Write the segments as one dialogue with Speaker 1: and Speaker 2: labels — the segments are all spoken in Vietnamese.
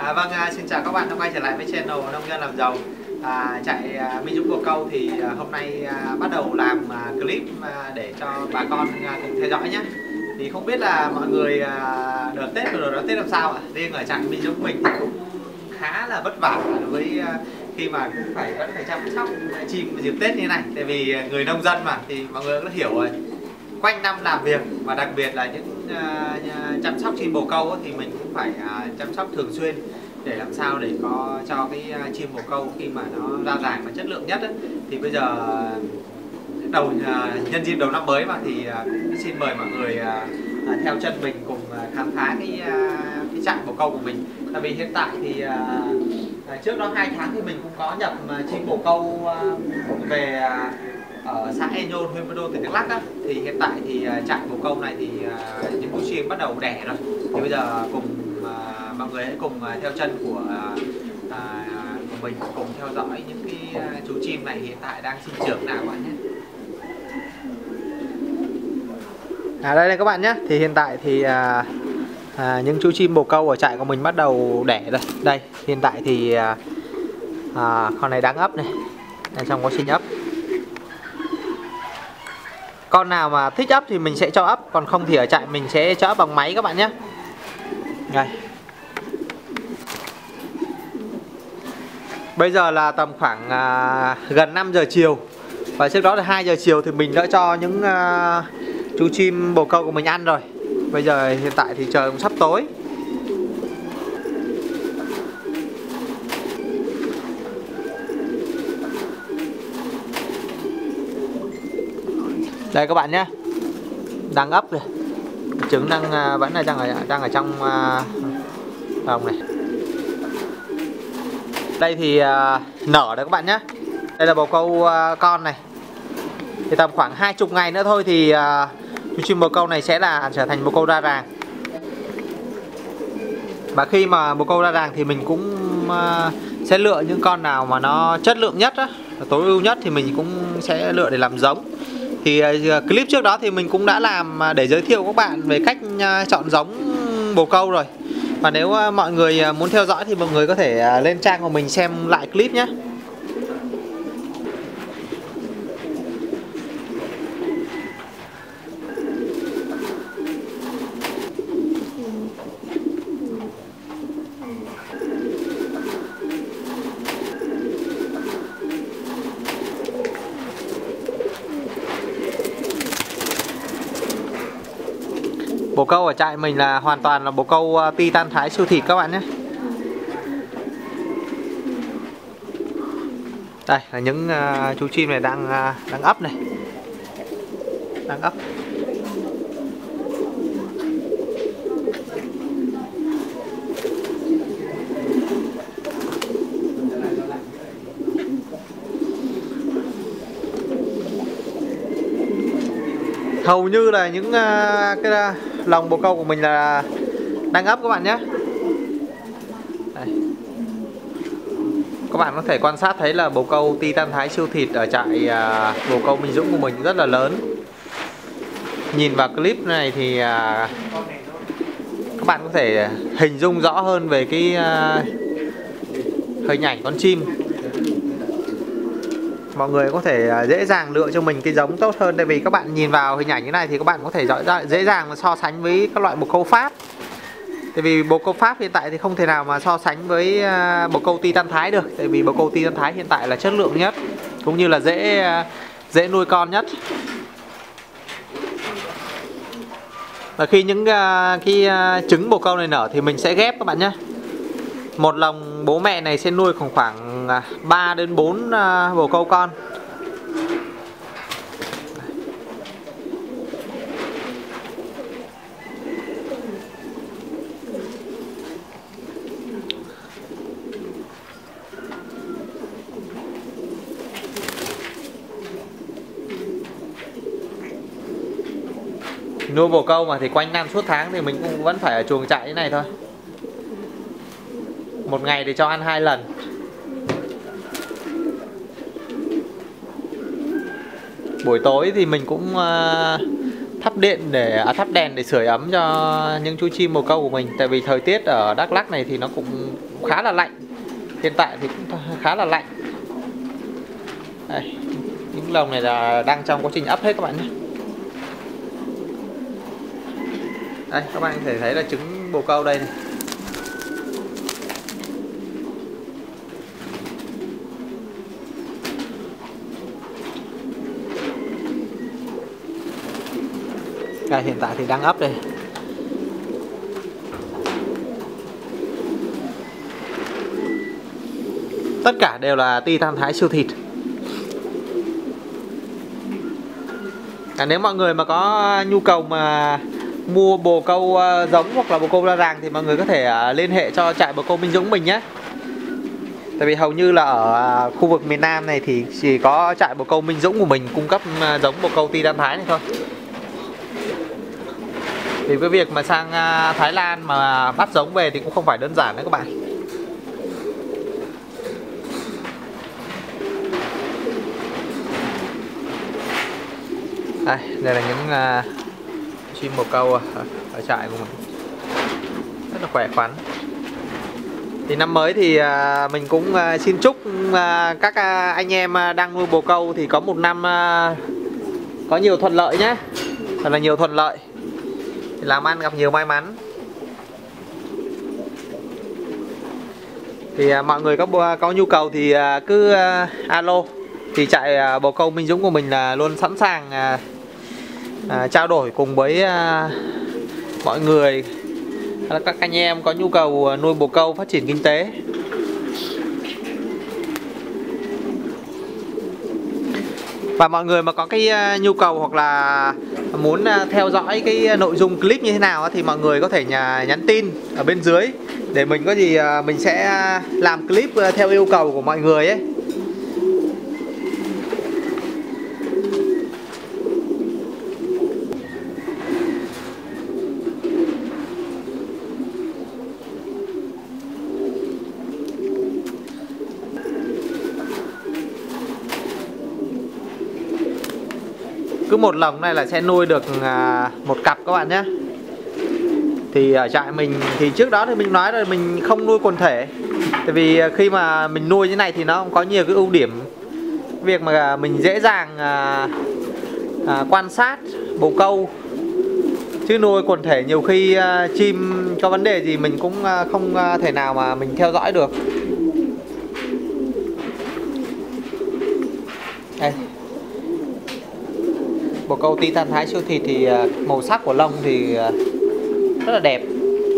Speaker 1: Xin chào các bạn đã quay trở lại với channel Nông Dân Làm Giàu. Chạy Minh Dũng Bồ Câu thì hôm nay bắt đầu làm clip để cho bà con cùng theo dõi nhé. Thì không biết là mọi người đợt Tết vừa rồi đón Tết làm sao ạ? Riêng ở trại Minh Dũng mình thì cũng khá là vất vả với khi mà cũng vẫn phải chăm sóc chim dịp Tết như này. Tại vì người nông dân mà thì mọi người cũng hiểu rồi, quanh năm làm việc và đặc biệt là những chăm sóc chim bồ câu thì mình cũng phải chăm sóc thường xuyên để làm sao để có cho cái chim bồ câu khi mà nó ra đàn mà chất lượng nhất ấy. Thì bây giờ nhân dịp đầu năm mới mà thì cũng xin mời mọi người theo chân mình cùng khám phá cái trại bồ câu của mình. Tại vì hiện tại thì trước đó 2 tháng thì mình cũng có nhập chim bồ câu về ở xã E Nhôn, huyện Buôn Đôn, tỉnh Đắk Lắk á. Thì hiện tại thì trại bồ câu này thì những chú chim bắt đầu đẻ rồi. Thì bây giờ cùng mọi người hãy cùng theo chân của mình cùng theo dõi những cái chú chim này hiện tại đang sinh trưởng nào các bạn nhé. Đây các bạn nhé. Thì hiện tại thì những chú chim bồ câu ở trại của mình bắt đầu đẻ rồi. Đây hiện tại thì con này đang ấp này, đang trong quá trình ấp. Con nào mà thích ấp thì mình sẽ cho ấp, còn không thì ở trại mình sẽ cho ấp bằng máy các bạn nhé. Đây. Bây giờ là tầm khoảng gần 5 giờ chiều. Và trước đó là 2 giờ chiều thì mình đã cho những chú chim bồ câu của mình ăn rồi. Bây giờ hiện tại thì trời cũng sắp tối. Đây các bạn nhé, đang ấp rồi, trứng vẫn là đang ở trong vòng này. Đây thì nở đấy các bạn nhé. Đây là bồ câu con này. Thì tầm khoảng 20 ngày nữa thôi thì chú chim bồ câu này sẽ trở thành bồ câu ra ràng. Và khi mà bồ câu ra ràng thì mình cũng sẽ lựa những con nào mà nó chất lượng nhất á, tối ưu nhất thì mình cũng sẽ lựa để làm giống. Thì clip trước đó thì mình cũng đã làm để giới thiệu các bạn về cách chọn giống bồ câu rồi. Và nếu mọi người muốn theo dõi thì mọi người có thể lên trang của mình xem lại clip nhé. Bồ câu ở trại mình là hoàn toàn là bồ câu Titan Thái siêu thịt các bạn nhé. Đây là những chú chim này đang ấp này, đang ấp. Hầu như là những cái lồng bồ câu của mình là đang ấp các bạn nhé. Đây. Các bạn có thể quan sát thấy là bồ câu Titan Thái siêu thịt ở trại bồ câu Minh Dũng của mình rất là lớn. Nhìn vào clip này thì các bạn có thể hình dung rõ hơn về cái hình ảnh con chim. Mọi người có thể dễ dàng lựa cho mình cái giống tốt hơn. Tại vì các bạn nhìn vào hình ảnh như này thì các bạn có thể dễ dàng so sánh với các loại bồ câu Pháp. Tại vì bồ câu Pháp hiện tại thì không thể nào mà so sánh với bồ câu Titan Thái được. Tại vì bồ câu Titan Thái hiện tại là chất lượng nhất, cũng như là dễ nuôi con nhất. Và khi những cái trứng bồ câu này nở thì mình sẽ ghép các bạn nhé. Một lồng bố mẹ này sẽ nuôi khoảng 3 đến 4 bồ câu con. Nuôi bồ câu mà thì quanh năm suốt tháng thì mình cũng vẫn phải ở chuồng trại như này thôi. Một ngày thì cho ăn 2 lần. Buổi tối thì mình cũng thắp đèn để sưởi ấm cho những chú chim bồ câu của mình. Tại vì thời tiết ở Đắk Lắk này thì nó cũng khá là lạnh. Hiện tại thì cũng khá là lạnh. Đây, những lồng này là đang trong quá trình ấp hết các bạn nhé. Đây, các bạn có thể thấy là trứng bồ câu đây này. Đây, hiện tại thì đang ấp đây. Tất cả đều là Titan Thái siêu thịt. Nếu mọi người mà có nhu cầu mà mua bồ câu giống hoặc là bồ câu ra ràng thì mọi người có thể liên hệ cho trại bồ câu Minh Dũng mình nhé. Tại vì hầu như là ở khu vực miền Nam này thì chỉ có trại bồ câu Minh Dũng của mình cung cấp giống bồ câu Titan Thái này thôi. Thì cái việc mà sang Thái Lan mà bắt giống về thì cũng không phải đơn giản đấy các bạn. Đây là những chim bồ câu ở trại của mình, rất là khỏe khoắn. Thì năm mới thì mình cũng xin chúc các anh em đang nuôi bồ câu thì có một năm có nhiều thuận lợi nhé, thật là nhiều thuận lợi, làm ăn gặp nhiều may mắn. Thì mọi người có nhu cầu thì cứ alo. Thì trại bồ câu Minh Dũng của mình là luôn sẵn sàng trao đổi cùng với mọi người, các anh em có nhu cầu nuôi bồ câu phát triển kinh tế. Và mọi người mà có cái nhu cầu hoặc là muốn theo dõi cái nội dung clip như thế nào thì mọi người có thể nhắn tin ở bên dưới để mình có gì mình sẽ làm clip theo yêu cầu của mọi người ấy. Cứ một lồng này là sẽ nuôi được một cặp các bạn nhé. Thì ở trại mình thì trước đó thì mình nói rồi, mình không nuôi quần thể. Tại vì khi mà mình nuôi như này thì nó có nhiều cái ưu điểm. Việc mà mình dễ dàng quan sát bồ câu. Chứ nuôi quần thể nhiều khi chim có vấn đề gì mình cũng không thể nào mà mình theo dõi được. Đây, bồ câu Titan Thái siêu thịt thì màu sắc của lông thì rất là đẹp.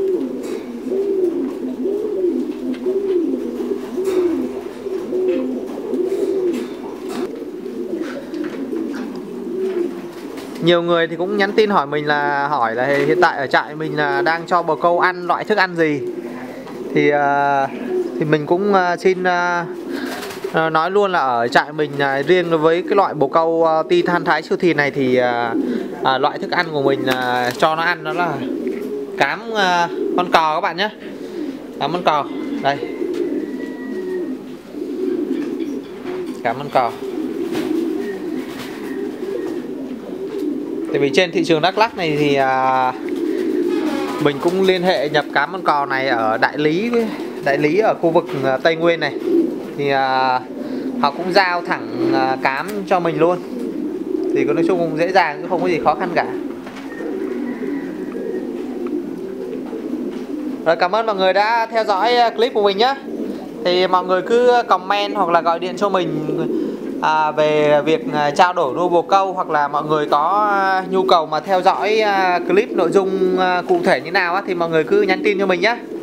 Speaker 1: Nhiều người thì cũng nhắn tin hỏi mình là hiện tại ở trại mình là đang cho bồ câu ăn loại thức ăn gì. Thì mình cũng xin nói luôn là ở trại mình riêng với cái loại bồ câu Titan Thái siêu thịt này thì loại thức ăn của mình cho nó ăn đó là cám con cò các bạn nhé. Cám con cò đây, cám con cò. Tại vì trên thị trường Đắk Lắk này thì mình cũng liên hệ nhập cám con cò này ở đại lý ở khu vực Tây Nguyên này. Thì họ cũng giao thẳng cám cho mình luôn. Thì nói chung cũng dễ dàng chứ không có gì khó khăn cả. Rồi, cảm ơn mọi người đã theo dõi clip của mình nhé. Thì mọi người cứ comment hoặc là gọi điện cho mình về việc trao đổi nuôi bồ câu, hoặc là mọi người có nhu cầu mà theo dõi clip nội dung cụ thể như nào thì mọi người cứ nhắn tin cho mình nhé.